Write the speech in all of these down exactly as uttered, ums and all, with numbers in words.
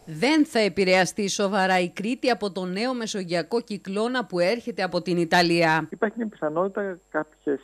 Δεν θα επηρεαστεί σοβαρά η Κρήτη από το νέο μεσογειακό κυκλώνα που έρχεται από την Ιταλία. Υπάρχει μια πιθανότητα κάποιες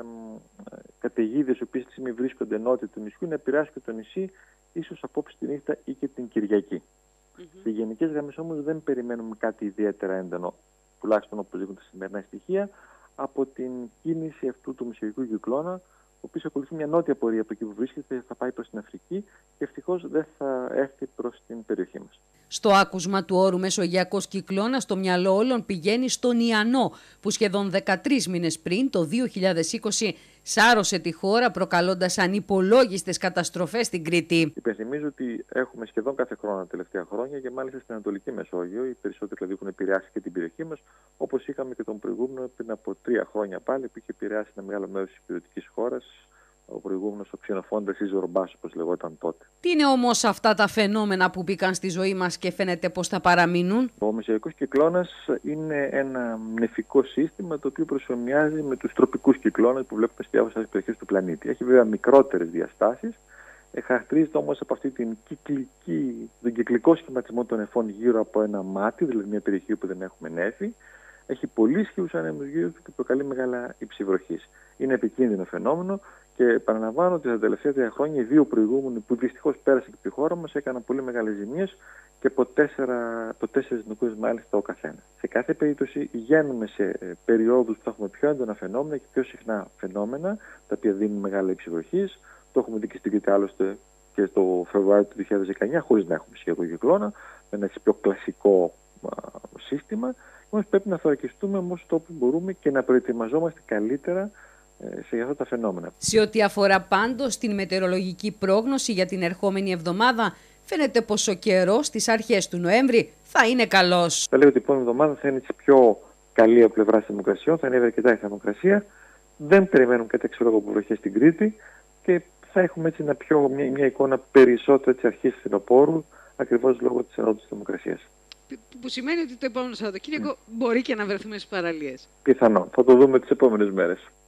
καταιγίδες, οι οποίες στη στιγμή βρίσκονται νότια του νησιού, να επηρεάσουν και το νησί, ίσως απόψε τη νύχτα ή και την Κυριακή. Mm-hmm. Σε γενικές γραμμές όμως δεν περιμένουμε κάτι ιδιαίτερα έντονο, τουλάχιστον όπως δείχνουν τα σημερινά στοιχεία, από την κίνηση αυτού του μεσογειακού κυκλώνα, ο οποίος ακολουθεί μια νότια πορεία από εκεί που βρίσκεται, θα πάει προς την Αφρική και ευτυχώς δεν θα έρθει προς την περιοχή μας. Στο άκουσμα του όρου μεσογειακός κυκλώνας, το μυαλό όλων πηγαίνει στον Ιαννό, που σχεδόν δεκατρείς μήνες πριν, το δύο χιλιάδες είκοσι, σάρωσε τη χώρα προκαλώντας ανυπολόγιστες καταστροφές στην Κρήτη. Υπενθυμίζω ότι έχουμε σχεδόν κάθε χρόνο τα τελευταία χρόνια και μάλιστα στην Ανατολική Μεσόγειο, οι περισσότεροι δηλαδή έχουν επηρεάσει και την περιοχή μας, όπως είχαμε και τον προηγούμενο πριν από τρία χρόνια πάλι, που είχε επηρεάσει ένα μεγάλο μέρος της υπηρετικής χώρας, ο προηγούμενος ο ξενοφώντας ή Ζορμπάς, όπως λεγόταν τότε. Τι είναι όμως αυτά τα φαινόμενα που μπήκαν στη ζωή μας και φαίνεται πως θα παραμείνουν? Ο μεσογειακός κυκλώνας είναι ένα νεφικό σύστημα το οποίο προσομοιάζει με τους τροπικούς κυκλώνες που βλέπουμε στις διάφορες άλλες περιοχές του πλανήτη. Έχει βέβαια μικρότερες διαστάσεις, χαρακτηρίζεται όμως από αυτή την κυκλική, τον κυκλικό σχηματισμό των νεφών γύρω από ένα μάτι, δηλαδή μια περιοχή που δεν έχουμε νέφη. Έχει πολύ ισχυρούς ανέμους γύρω του και προκαλεί μεγάλα υψηβροχής. Είναι επικίνδυνο φαινόμενο και επαναλαμβάνω ότι τα τελευταία τρία χρόνια οι δύο προηγούμενοι που δυστυχώς πέρασαν και από τη χώρα μας έκαναν πολύ μεγάλες ζημίες και από, τέσσερα, από τέσσερις νοικούς μάλιστα ο καθένα. Σε κάθε περίπτωση βγαίνουμε σε περιόδους που θα έχουμε πιο έντονα φαινόμενα και πιο συχνά φαινόμενα, τα οποία δίνουν μεγάλα υψηβροχής. Το έχουμε δει και στην Κρήτη άλλωστε και το Φεβρουάριο του δύο χιλιάδες δεκαεννιά, χωρίς να έχουμε σχεδόν κυκλώνα, με ένα πιο κλασικό α, σύστημα. Όμως πρέπει να θωρακιστούμε όμως το που μπορούμε και να προετοιμαζόμαστε καλύτερα σε αυτά τα φαινόμενα. Σε ό,τι αφορά πάντως την μετεωρολογική πρόγνωση για την ερχόμενη εβδομάδα, φαίνεται πως ο καιρός στις αρχές του Νοέμβρη θα είναι καλός. Θα λέω ότι η επόμενη εβδομάδα θα είναι πιο καλή από πλευράς θερμοκρασιών, θα ανέβει αρκετά η θερμοκρασία. Δεν περιμένουμε κάτι αξιόλογο από βροχές στην Κρήτη και θα έχουμε έτσι ένα πιο, μια, μια εικόνα περισσότερο της αρχής του φθινοπόρου, ακριβώς λόγω της ενόντωσης της θερμοκρασίας. Που σημαίνει ότι το επόμενο Σαββατοκύριακο mm. μπορεί και να βρεθούμε στις παραλίες. Πιθανό. Θα το δούμε τις επόμενες μέρες.